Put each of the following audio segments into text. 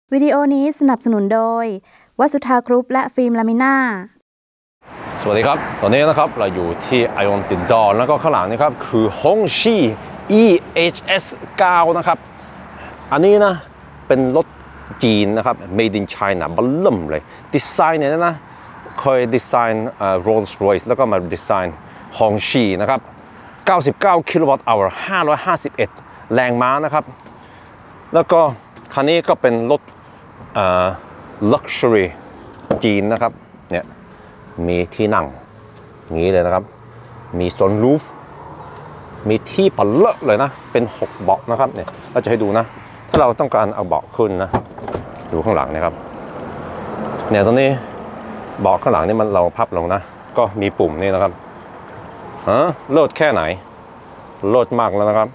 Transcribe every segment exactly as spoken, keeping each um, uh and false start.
วิดีโอนี้สนับสนุนโดยวัสุธากรุ๊ปและฟิล์มลามิน่าสวัสดีครับตอนนี้นะครับเราอยู่ที่ไอออนติดดอนแล้วก็ข้างหลังนี่ครับคือฮงชี อี เอช เอส เก้า นะครับอันนี้นะเป็นรถจีนนะครับ made in China บัลลัมเลยดีไซน์เนี่ยนะเคยดีไซน์ Rolls Royce แล้วก็มาดีไซน์ฮงชีนะครับเก้าสิบเก้ากิโลวัตต์ชั่วโมงห้าร้อยห้าสิบเอ็ดแรงม้านะครับแล้วก็คันนี้ก็เป็นรถเอ่อ luxury จีนนะครับเนี่ยมีที่นั่งอย่างนี้เลยนะครับมีโซนรูฟมีที่ปัดเลอะเลยนะเป็นหกเบาะนะครับเนี่ยเราจะให้ดูนะถ้าเราต้องการเอาเบาะขึ้นนะดูข้างหลังนะครับเนี่ยตรงนี้เบาะข้างหลังนี่มันเราพับลงนะก็มีปุ่มนี่นะครับฮะโลดแค่ไหนโลดมากแล้วนะครับ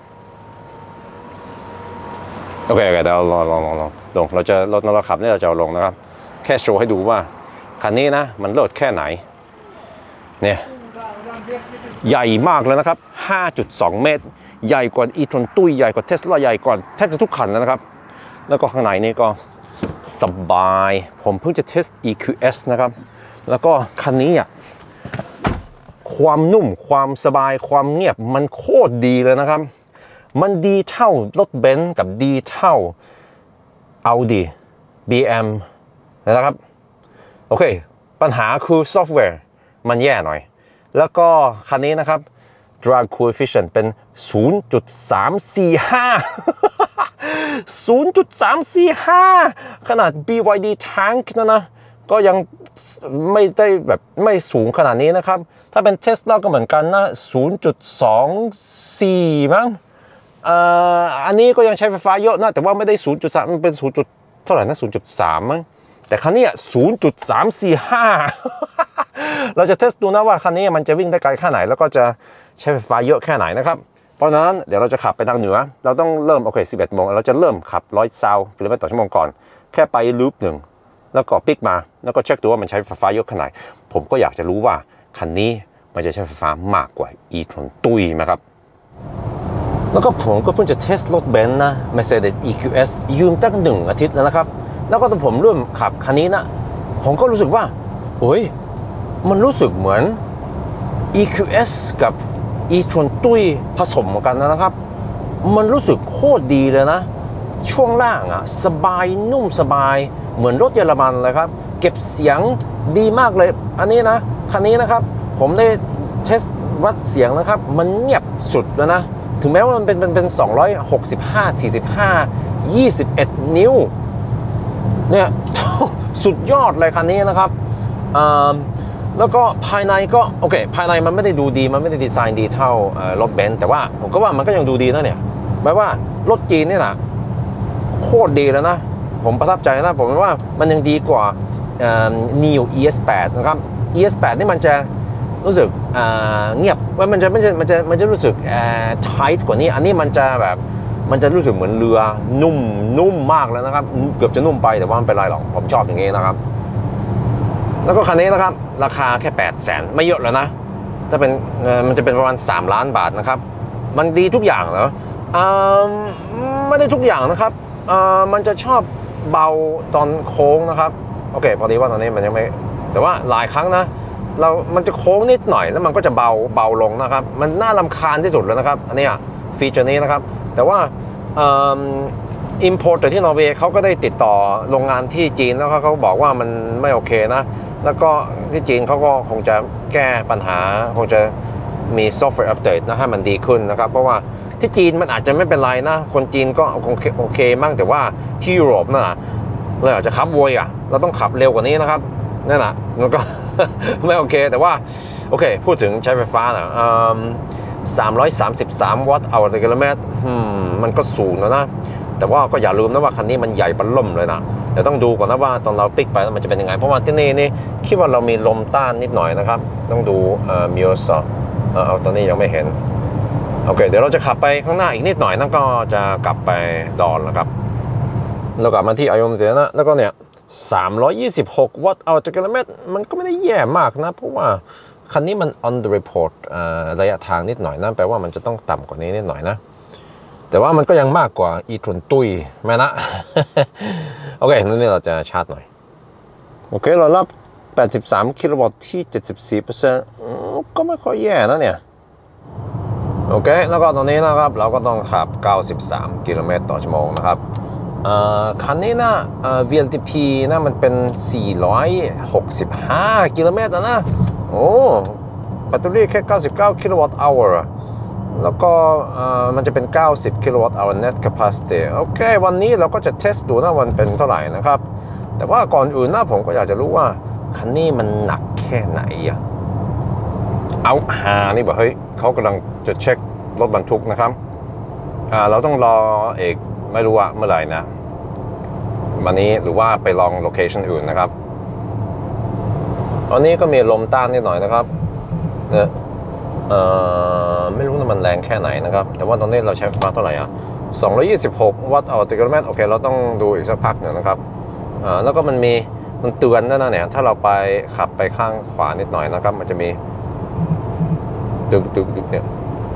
โอเคโอเคเดี๋ยวลองลองลองลองลงเราจะรถเราขับนี่เราจะเอาลงนะครับแค่โชว์ให้ดูว่าคันนี้นะมันโหลดแค่ไหนเนี่ยใหญ่มากเลยนะครับ ห้าจุดสอง เมตรใหญ่กว่าอีทรอนตุ้ยใหญ่กว่าเทสลาใหญ่กว่าแทบจะทุกคันแล้วนะครับแล้วก็ข้างในนี่ก็สบายผมเพิ่งจะเทส อี คิว เอส นะครับแล้วก็คันนี้อ่ะความนุ่มความสบายความเงียบมันโคตรดีเลยนะครับมันดีเท่ารถเบนซ์กับดีเท่า Audi บี เอ็ม นะครับโอเคปัญหาคือซอฟต์แวร์มันแย่หน่อยแล้วก็คันนี้นะครับ drag coefficient เป็น ศูนย์จุดสามสี่ห้า ศูนย์จุดสามสี่ห้า ขนาด บี วาย ดี Tank นะนะก็ยังไม่ได้แบบไม่สูงขนาดนี้นะครับถ้าเป็น Tesla ก็เหมือนกันนะ ศูนย์จุดสองสี่ มั้งเอ่ออันนี้ก็ยังใช้ไฟฟ้าเยอะนะแต่ว่าไม่ได้ ศูนย์จุดสาม มันเป็น ศูนย์ เท่าไหร่นะ ศูนย์จุดสาม มั้งแต่คันนี้ ศูนย์จุดสามสี่ห้า เราจะเทสดูนะว่าคันนี้มันจะวิ่งได้ไกลแค่ไหนแล้วก็จะใช้ไฟฟ้าเยอะแค่ไหนนะครับเพราะฉะนั้นเดี๋ยวเราจะขับไปทางเหนือเราต้องเริ่มโอเคสิบเอ็ดโมงเราจะเริ่มขับหนึ่งร้อยซาวกิโลเมตรต่อชั่วโมงก่อนแค่ไปลูปหนึ่งแล้วก็ปิกมาแล้วก็เช็คดูว่ามันใช้ไฟฟ้าเยอะแค่ไหนผมก็อยากจะรู้ว่าคันนี้มันจะใช้ไฟฟ้ามากกว่าอีทรอนตุ้ยไหมครับแล้วก็ผมก็เพิ่งจะเทสรถเบนซ์นะ Mercedes อี คิว เอส ยืมตั้งหนึ่งอาทิตย์แล้วนะครับแล้วก็ตอนผมเริ่มขับคันนี้นะผมก็รู้สึกว่าโอ้ยมันรู้สึกเหมือน อี คิว เอส กับ e-tron ตุ้ยผสมกันนะครับมันรู้สึกโคตรดีเลยนะช่วงล่างอ่ะสบายนุ่มสบายเหมือนรถเยอรมันเลยครับเก็บเสียงดีมากเลยอันนี้นะคันนี้นะครับผมได้เทสวัดเสียงนะครับมันเงียบสุดแล้วนะถึงแม้ว่ามันเป็นเป็นเป็นสองร้อยหกสิบห้า สี่สิบห้า ยี่สิบเอ็ดนิ้วเนี่ย สุดยอดเลยคันนี้นะครับแล้วก็ภายในก็โอเคภายในมันไม่ได้ดูดีมันไม่ได้ดีไซน์ดีเท่ารถเบนซ์แต่ว่าผมก็ว่ามันก็ยังดูดีนะเนี่ยหมายว่ารถจีนนี่นะโคตรดีแล้วนะผมประทับใจนะผมว่ามันยังดีกว่า Neo อี เอส แปด นะครับ อี เอส แปด นี่มันจะรู้สึกเงียบว่ามันจะมันจะมันจะมันจะรู้สึกไทท์กว่านี้อันนี้มันจะแบบมันจะรู้สึกเหมือนเรือนุ่มนุ่มมากแล้วนะครับเกือบจะนุ่มไปแต่ว่ามันเป็นไรหรอกผมชอบอย่างนี้นะครับแล้วก็คันนี้นะครับราคาแค่แปดแสนไม่เยอะแล้วนะถ้าเป็นมันจะเป็นประมาณสามล้านบาทนะครับมันดีทุกอย่างเหรอไม่ได้ทุกอย่างนะครับมันจะชอบเบาตอนโค้งนะครับโอเคพอดีว่าตอนนี้มันยังไม่แต่ว่าหลายครั้งนะเรามันจะโค้งนิดหน่อยแล้วมันก็จะเบาเบาลงนะครับมันน่ารำคาญที่สุดเลยนะครับอันนี้ฟีเจอร์นี้นะครับแต่ว่าอิมพอร์ตที่นอร์เวย์เขาก็ได้ติดต่อโรงงานที่จีนแล้วเขาบอกว่ามันไม่โอเคนะแล้วก็ที่จีนเขาก็คงจะแก้ปัญหาคงจะมีซอฟต์แวร์อัปเดตนะให้มันดีขึ้นนะครับเพราะว่าที่จีนมันอาจจะไม่เป็นไรนะคนจีนก็คงโอเคมั่งแต่ว่าที่ยุโรปน่ะเราอาจจะขับโวยอ่ะเราต้องขับเร็วกว่านี้นะครับนั่นแหละมันก็ ไม่โอเคแต่ว่าโอเคพูดถึงใช้ไฟฟ้านะสามร้อยสามสิบสามวัตต์ต่อกิโลเมตรมันก็สูงแล้วนะแต่ว่าก็อย่าลืมนะว่าคันนี้มันใหญ่บัลล่มเลยนะเดี๋ยวต้องดูก่อนนะว่าตอนเราปิกไปมันจะเป็นยังไงเพราะว่าที่นี่นี่คิดว่าเรามีลมต้านนิดหน่อยนะครับต้องดูเอ่อมิวส์เอ่อตอนนี้ยังไม่เห็นโอเคเดี๋ยวเราจะขับไปข้างหน้าอีกนิดหน่อยนั่นก็จะกลับไปดอนแล้วครับเรากลับมาที่ไอออนเดนะแล้วก็เนี่ยสามร้อยยี่สิบหกวัตต์ต่อกิโลเมตรมันก็ไม่ได้แย่มากนะเพราะว่าคันนี้มัน on the report ระยะทางนิดหน่อยนะแปลว่ามันจะต้องต่ำกว่านี้นิดหน่อยนะแต่ว่ามันก็ยังมากกว่าอีทรอนตุ้ยแม่นะ โอเคนั่นนี่เราจะชาร์จหน่อยโอเคเรารับแปดสิบสามกิโลวัตต์ที่ เจ็ดสิบสี่เปอร์เซ็นต์ ก็ไม่ค่อยแย่นะเนี่ยโอเคแล้วก็ตอนนี้นะครับเราก็ต้องขับเก้าสิบสามกิโลเมตรต่อชั่วโมงนะครับคันนี้นะ วี แอล ที พี นะมันเป็นสี่ร้อยหกสิบห้ากิโลเมตรนะโอ้แบตเตอรี่แค่เก้าสิบเก้ากิโลวัตต์ชั่วโมงแล้วก็มันจะเป็นเก้าสิบกิโลวัตต์ชั่วโมง net capacity โอเควันนี้เราก็จะเทสดูนะวันเป็นเท่าไหร่นะครับแต่ว่าก่อนอื่นนะผมก็อยากจะรู้ว่าคันนี้มันหนักแค่ไหนอะเอาหานี่บอกเฮ้ยเขากำลังจะเช็ครถบรรทุกนะครับอ่าเราต้องรอเอกไม่รู้ว่าเมื่อไหร่นะวันนี้หรือว่าไปลองโลเคชั่นอื่นนะครับตอนนี้ก็มีลมต้านนิดหน่อยนะครับเนี่ยเอ่อไม่รู้ว่ามันแรงแค่ไหนนะครับแต่ว่าตอนนี้เราใช้ไฟฟ้าเท่าไหร่อ่ะสองร้อยยี่สิบหกวัตต์ต่อกิโลเมตรโอเคเราต้องดูอีกสักพักหนึ่งนะครับอ่าแล้วก็มันมีมันเตือนนะเนี่ยถ้าเราไปขับไปข้างขวานิดหน่อยนะครับมันจะมีดึกดึกดึกเนี่ย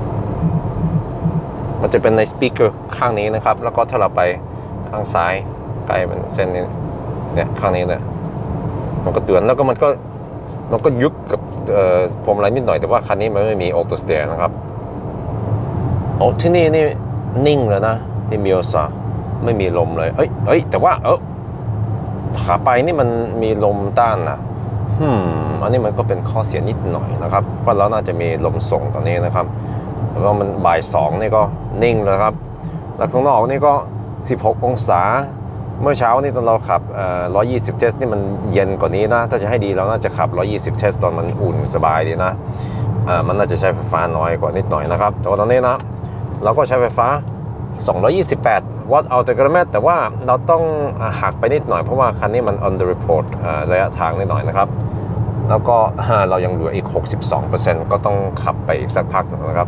มันจะเป็นในสปีกเกอร์ข้างนี้นะครับแล้วก็ถ้าเราไปข้างซ้ายใกล้เป็นเส้นนี้เนี่ยข้างนี้เนี่ยมันก็เตือนแล้วก็มันก็มันก็ยุบกับพวงมาลัยนิดหน่อยแต่ว่าคันนี้มันไม่มีออโต้สเตียร์นะครับโอ้ที่นี่นี่นิ่งเลยนะที่มิโอซาไม่มีลมเลยเอ้ยเอ้ยแต่ว่าเออขาไปนี่มันมีลมต้านนะฮึมอันนี้มันก็เป็นข้อเสียนิดหน่อยนะครับเพราะเราน่าจะมีลมส่งตอนนี้นะครับแต่ว่ามันบ่ายสองนี่ก็นิ่งเลยครับแล้วข้างนอกนี่ก็สิบหกองศาเมื่อเช้านี่ตอนเราขับหนึ่งร้อยยี่สิบเทสนี่มันเย็นกว่านี้นะถ้าจะให้ดีเราน่าจะขับหนึ่งร้อยยี่สิบเทสตอนมันอุ่นสบายดีนะมันน่าจะใช้ไฟฟ้าน้อยกว่านิดหน่อยนะครับแต่ว่าตอนนี้นะเราก็ใช้ไฟฟ้าสองร้อยยี่สิบแปดวัตต์ต่อกิโลเมตรแต่ว่าเราต้องหักไปนิดหน่อยเพราะว่าคันนี้มัน under report ระยะทางนิดหน่อยนะครับแล้วก็เรายังเหลืออีก หกสิบสองเปอร์เซ็นต์ ก็ต้องขับไปอีกสักพักนะครับ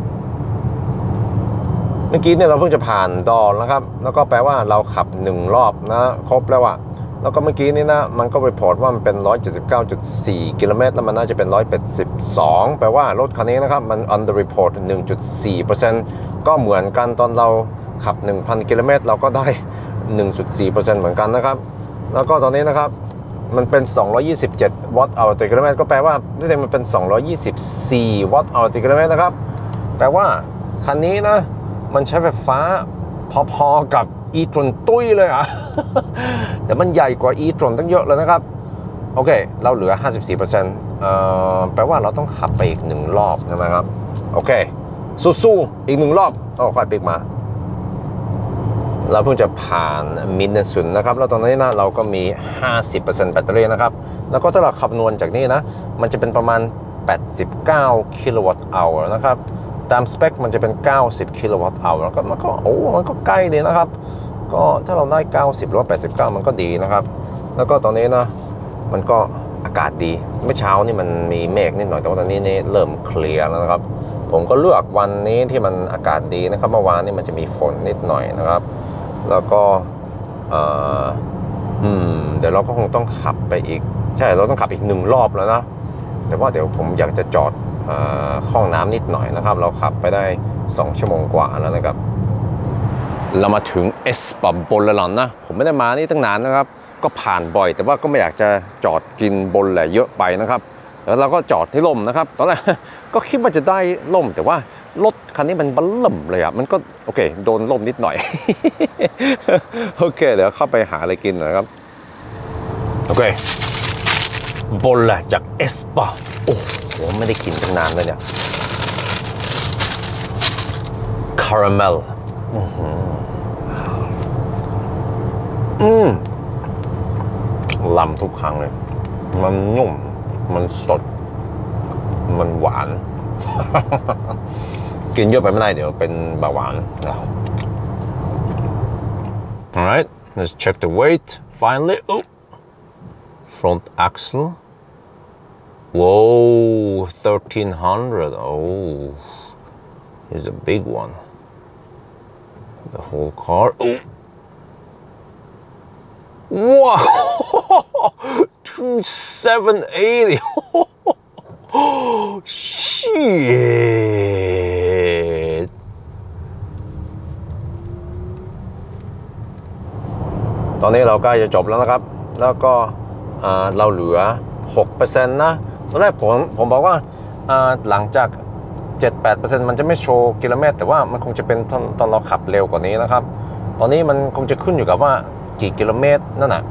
เมื่อกี้เนี่ยเราเพิ่งจะผ่านดอนนะครับแล้วก็แปลว่าเราขับหนึ่งรอบนะครบแล้วอะแล้วก็เมื่อกี้นี่นะมันก็รีพอร์ตว่ามันเป็น หนึ่งร้อยเจ็ดสิบเก้าจุดสี่ กิโลเมตรแล้วมันน่าจะเป็นหนึ่งร้อยแปดสิบสองแปลว่ารถคันนี้นะครับมัน under report หนึ่งจุดสี่เปอร์เซ็นต์ ก็เหมือนกันตอนเราขับ หนึ่งพัน กิโลเมตรเราก็ได้ หนึ่งจุดสี่เปอร์เซ็นต์ เหมือนกันนะครับแล้วก็ตอนนี้นะครับมันเป็นสองร้อยยี่สิบเจ็ดวัตต์ต่อกิโลเมตรก็แปลว่านี่เองมันเป็นสองร้อยยี่สิบสี่วัตต์ต่อกิโลเมตรนะครับแปลว่าคันนี้นะมันใช้ไฟฟ้าพอๆกับอีทรอนตุ้ยเลยอ่ะ แต่มันใหญ่กว่าอีทรอนตั้งเยอะเลยนะครับโอเคเราเหลือ ห้าสิบสี่เปอร์เซ็นต์ เอ่อแปลว่าเราต้องขับไปอีกหนึ่งรอบใช่ไหมครับโอเคสู้ๆอีกหนึ่งรอบต้องค่อยปิกมาเราเพิ่งจะผ่านมินเนสุนนะครับแล้วตอนนี้นะเราก็มี ห้าสิบเปอร์เซ็นต์ แบตเตอรี่นะครับแล้วก็ถ้าเราคำนวณจากนี้นะมันจะเป็นประมาณแปดสิบเก้ากิโลวัตต์ชั่วโมงนะครับตามสเปคมันจะเป็นเก้าสิบกิโลวัตต์ชั่วโมงแล้วก็มันก็โอ้มันก็ใกล้ดีนะครับก็ถ้าเราได้เก้าสิบหรือว่าแปดสิบเก้ามันก็ดีนะครับแล้วก็ตอนนี้นะมันก็อากาศดีเมื่อเช้านี่มันมีเมฆนิดหน่อยแต่ว่าตอนนี้นี่เริ่มเคลียร์แล้วนะครับผมก็เลือกวันนี้ที่มันอากาศดีนะครับเมื่อวานนี่มันจะมีฝนนิดหน่อยนะครับแล้วก็เอ่ออืมเดี๋ยวเราก็คงต้องขับไปอีกใช่เราต้องขับอีกหนึ่งรอบแล้วนะแต่ว่าเดี๋ยวผมอยากจะจอดห้องน้ำนิดหน่อยนะครับเราขับไปได้สองชั่วโมงกว่าแล้วนะครับเรามาถึงเอสปับบนแล้วนะผมไม่ได้มานี่ตั้งนานนะครับก็ผ่านบ่อยแต่ว่าก็ไม่อยากจะจอดกินบนแหละเยอะไปนะครับแล้วเราก็จอดที่ร่มนะครับตอนแรกก็คิดว่าจะได้ร่มแต่ว่ารถคันนี้มันบัลล่มเลยอ่ะมันก็โอเคโดนร่มนิดหน่อย โอเคเดี๋ยวเข้าไปหาอะไรกินนะครับโอเคบนแหละจากเอสปาโอ้โหไม่ได้กินตั้งนานเลยเนี่ยคาราเมลอืมลำทุกครั้งเลยมันนุ่มมันสดมันหวาน กินเยอะไปไม่ได้เดี๋ยวเป็นเบาหวานนะ Alright let's check the weight finally oh front axle whoa thirteen hundred oh it's a big one the whole car oh wow two seven eighty shit ตอนนี้เราใกล้จะจบแล้วนะครับแล้วก็เราเหลือ หกเปอร์เซ็นต์ นะตอนแรกผมผมบอกว่าหลังจาก เจ็ดถึงแปดเปอร์เซ็นต์ มันจะไม่โชว์กิโลเมตรแต่ว่ามันคงจะเป็นตอนตอนเราขับเร็วกว่านี้นะครับตอนนี้มันคงจะขึ้นอยู่กับว่ากี่กิโลเมตรนั่นน่ะ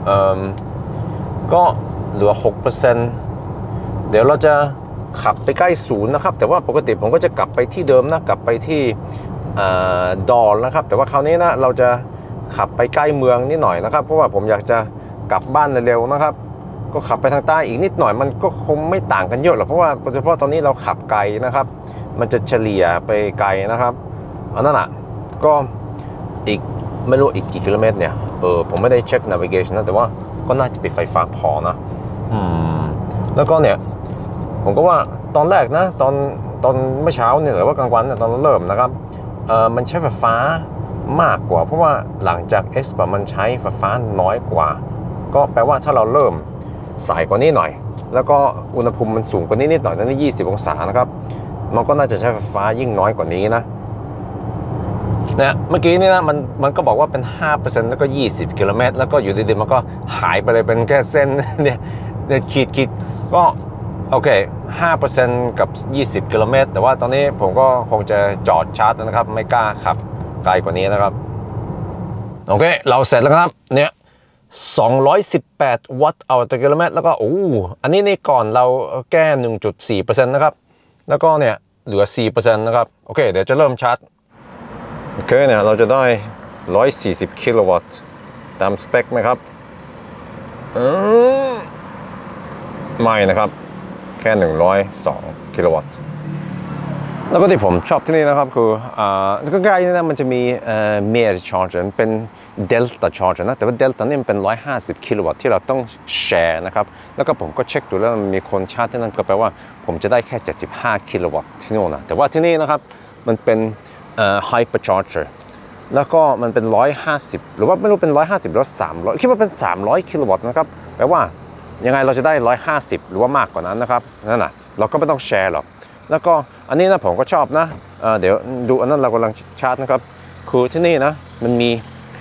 ก็เหลือ หกเปอร์เซ็นต์ เดี๋ยวเราจะขับไปใกล้ศูนย์นะครับแต่ว่าปกติผมก็จะกลับไปที่เดิมนะกลับไปที่ดอลนะครับแต่ว่าคราวนี้นะเราจะขับไปใกล้เมืองนิดหน่อยนะครับเพราะว่าผมอยากจะกลับบ้านเร็วๆนะครับก็ขับไปทางใต้อีกนิดหน่อยมันก็คงไม่ต่างกันเยอะหรอกเพราะว่าโดยเฉพาะตอนนี้เราขับไกลนะครับมันจะเฉลี่ยไปไกลนะครับอันนั้นอ่ะก็อีกไม่รู้อีกกี่กิโลเมตรเนี่ยเออผมไม่ได้เช็ค navigation นะแต่ว่าก็น่าจะเป็นไฟฟ้าพอนะอืมแล้วก็เนี่ยผมก็ว่าตอนแรกนะตอนตอนเมื่อเช้าเนี่ยหรือว่ากลางวันเนี่ยตอนเราเริ่มนะครับเออมันใช้ไฟฟ้ามากกว่าเพราะว่าหลังจาก S แบบมันใช้ไฟฟ้าน้อยกว่าก็แปลว่าถ้าเราเริ่มสายกว่านี้หน่อยแล้วก็อุณหภูมิมันสูงกว่านี้นิดหน่อยนั่นยี่สิบองศานะครับมันก็น่าจะใช้ไฟฟ้ายิ่งน้อยกว่านี้นะเนี่ยเมื่อกี้นี่นะมันมันก็บอกว่าเป็น ห้าเปอร์เซ็นต์ แล้วก็ยี่สิบกิโลเมตรแล้วก็อยู่ดีๆมันก็หายไปเลยเป็นแค่เส้นเนี่ยเนี่ยขีดขีดก็โอเค ห้าเปอร์เซ็นต์ กับยี่สิบกิโลเมตรแต่ว่าตอนนี้ผมก็คงจะจอดชาร์จนะครับไม่กล้าขับไกลกว่านี้นะครับโอเคเราเสร็จแล้วครับเนี่ยสองร้อยสิบแปดวัตต์ต่อกิโลเมตรแล้วก็โอ้อันนี้นี่ก่อนเราแก้ หนึ่งจุดสี่ เปอร์เซ็นต์ นะครับแล้วก็เนี่ยเหลือ สี่เปอร์เซ็นต์ นะครับโอเคเดี๋ยวจะเริ่มชาร์จโอเคเนี่ยเราจะได้หนึ่งร้อยสี่สิบกิโลวัตต์ตามสเปคไหมครับอืมไม่นะครับแค่หนึ่งร้อยสองกิโลวัตต์แล้วก็ที่ผมชอบที่นี่นะครับคืออ่าใกล้ๆนี่นะมันจะมีเอ่อเมร์ชาร์จเป็น Delta Charger นะแต่ว่า Delta นี่มันเป็นหนึ่งร้อยห้าสิบกิโลวัตต์ที่เราต้องแชร์นะครับแล้วก็ผมก็เช็คดูแล้วมันมีคนชาร์จที่นั่นก็แปลว่าผมจะได้แค่เจ็ดสิบห้ากิโลวัตต์ที่โน่นนะแต่ว่าที่นี่นะครับมันเป็นเอ่อ Hyper Charger แล้วก็มันเป็นหนึ่งร้อยห้าสิบหรือว่าไม่รู้เป็นหนึ่งร้อยห้าสิบหรือสามร้อยคิดว่าเป็นสามร้อยกิโลวัตต์นะครับแปลว่ายังไงเราจะได้หนึ่งร้อยห้าสิบหรือว่ามากกว่านั้นนะครับนั่นน่ะเราก็ไม่ต้องแชร์หรอกแล้วก็อันนี้นะผมก็ชอบนะ เ, เดี๋ยวดูอันนั้นเรากำลังชาร์จนะครับคือที่นี่นะมันมี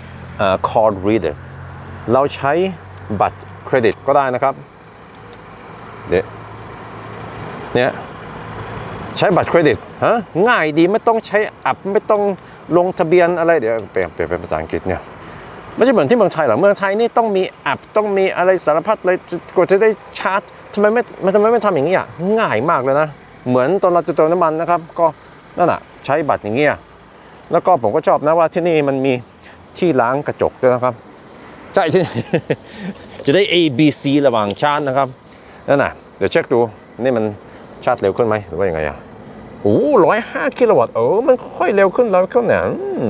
card reader เราใช้บัตรเครดิตก็ได้นะครับเดี๋ยวเนี่ยใช้บัตรเครดิตฮะง่ายดีไม่ต้องใช้แอปไม่ต้องลงทะเบียนอะไรเดี๋ยวเปลี่ยนเปลี่ยนเป็นภาษาอังกฤษเนี่ยไม่ใช่เหมือนที่เมืองไทยหรอเมืองไทยนี่ต้องมีแอปต้องมีอะไรสารพัดเลยกว่าจะได้ชาร์จทำไมไม่ทำไมไม่ทำอย่างนี้อ่ะง่ายมากเลยนะเหมือนตอนเราจะเติมน้ำมันนะครับก็นั่นแหะใช้บัตรอย่างเงี้ยแล้วก็ผมก็ชอบนะว่าที่นี่มันมีที่ล้างกระจกด้วยนะครับใช่ที่ จะได้ A B C ระหว่างชาร์จนะครับนั่นน่ะเดี๋ยวเช็คดูนี่มันชาร์จเร็วขึ้นไหมหรือว่ายังไงอ่ะโอ้ร้อยห้ากิโลวัตต์เออมันค่อยเร็วขึ้นแล้วขึ้นเนี่ย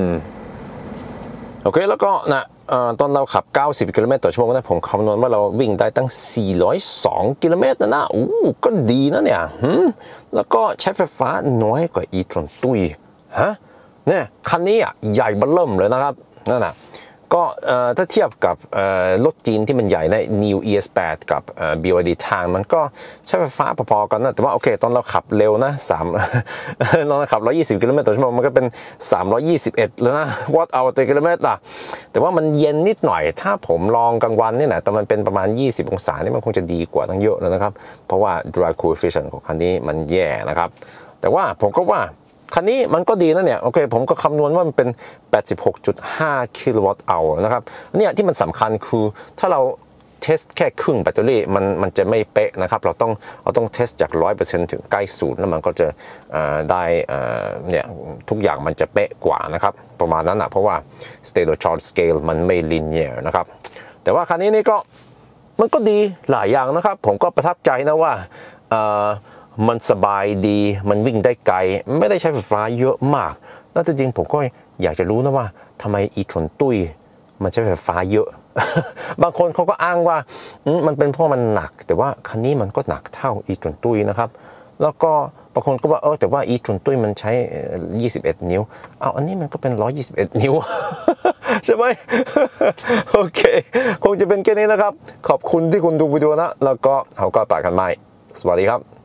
โอเคแล้วก็นะตอนเราขับเก้าสิบกิโลเมตรต่อชั่วโมงนะผมคำนวณว่าเราวิ่งได้ตั้งสี่ร้อยสองกิโลเมตรนะนะโอ้ก็ดีนะเนี่ยแล้วก็ใช้ไฟฟ้าน้อยกว่า e-tron ตุ้ยฮะเนี่ยคันนี้อ่ะใหญ่เบ้อเริ่มเลยนะครับนั่นน่ะก็ถ้าเทียบกับรถจีนที่มันใหญ่ใน New อี เอส แปด กับ บี วาย ดี Tang มันก็ใช้ไฟฟ้าพอๆกันนะแต่ว่าโอเคตอนเราขับเร็วนะสามเราขับหนึ่งร้อยยี่สิบกิโลเมตรต่อชั่วโมงมันก็เป็นสามร้อยยี่สิบเอ็ดแล้วนะวัตต์เอาต่อกิโลเมตรอ่ะแต่ว่ามันเย็นนิดหน่อยถ้าผมลองกลางวันนี่นะแต่มันเป็นประมาณยี่สิบองศานี่มันคงจะดีกว่าตั้งเยอะเลยนะครับเพราะว่า dry coefficient ของคันนี้มันแย่นะครับแต่ว่าผมก็ว่าคันนี้มันก็ดีนะเนี่ยโอเคผมก็คำนวณว่ามันเป็น แปดสิบหกจุดห้ากิโลวัตต์เอานะครับเนี่ยที่มันสำคัญคือถ้าเราเทสแค่ครึ่งแบตเตอรี่มันมันจะไม่เป๊ะนะครับเราต้องเราต้องเทสจาก ร้อยเปอร์เซ็นต์ ถึงใกล้ศูนย์แล้วมันก็จะได้เนี่ยทุกอย่างมันจะเป๊ะกว่านะครับประมาณนั้นนะเพราะว่า state of charge scale มันไม่ linear นะครับแต่ว่าคันนี้นี่ก็มันก็ดีหลายอย่างนะครับผมก็ประทับใจนะว่ามันสบายดีมันวิ่งได้ไกลไม่ได้ใช้ไฟฟ้าเยอะมากแล้วจริงๆผมก็อยากจะรู้นะว่าทำไม e-tron ตุ้ยมันใช้ไฟฟ้าเยอะ บางคนเขาก็อ้างว่ามันเป็นเพราะมันหนักแต่ว่าคันนี้มันก็หนักเท่า e-tron ตุ้ยนะครับแล้วก็บางคนก็ว่าเออแต่ว่า e-tron ตุ้ยมันใช้ยี่สิบเอ็ดนิ้วเอาอันนี้มันก็เป็นหนึ่งร้อยยี่สิบเอ็ดนิ้ว ใช่ไหม โอเคคงจะเป็นแค่นี้นะครับขอบคุณที่คุณดูวิดีโอนะแล้วก็เขาก็ปากกันใหม่สวัสดีครับ